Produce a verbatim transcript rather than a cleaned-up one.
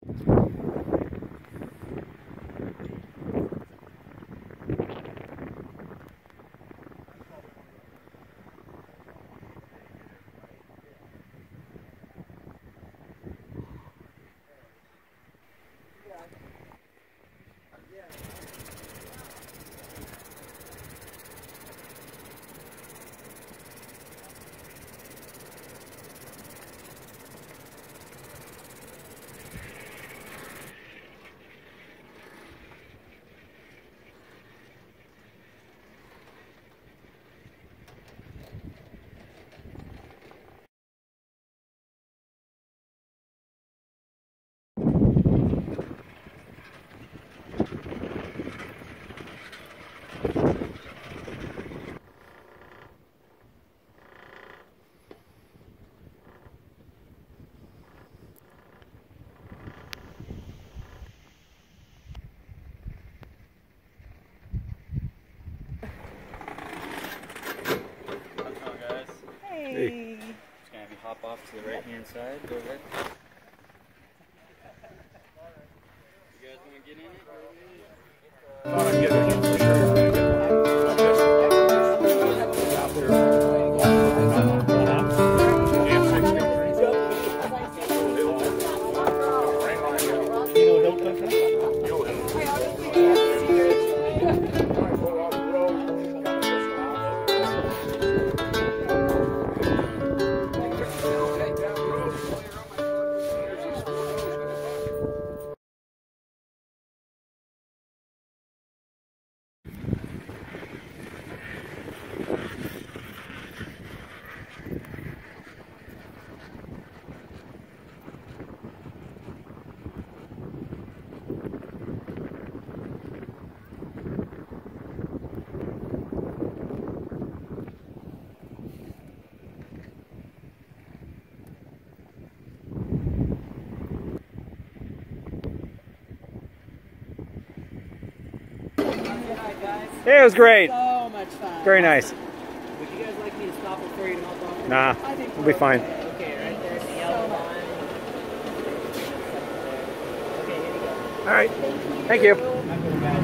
Hey. Just gonna have you hop off to the right hand side. Go ahead. You guys wanna get in it? I thought I'd get it in for sure. Yeah, it was great. So much fun. Very nice. Would you guys like me to stop before you hop on? Nah, we'll be fine. Okay, right there's the yellow line. Okay, here we go. All right. Thank you. Thank you.